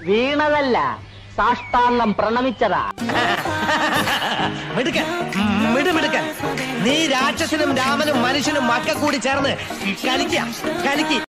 വീണതല്ല, സാഷ്ടാംഗം പ്രണമിച്ചതാ. മിടുക്കൻ നീ രാക്ഷസനും രാമനും മനുഷ്യനും മക്ക കൂടി ചേർന്ന് കളിക്ക